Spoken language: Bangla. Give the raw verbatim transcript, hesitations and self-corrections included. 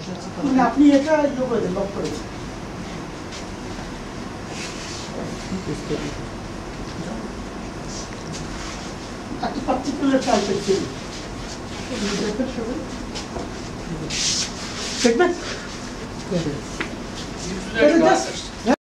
মানে আপনি এটা ইয়ে করে দেন, লক করে দেন। একটা পার্টিকুলার টাইপের ছিল দেখবেন, এটা জাস্ট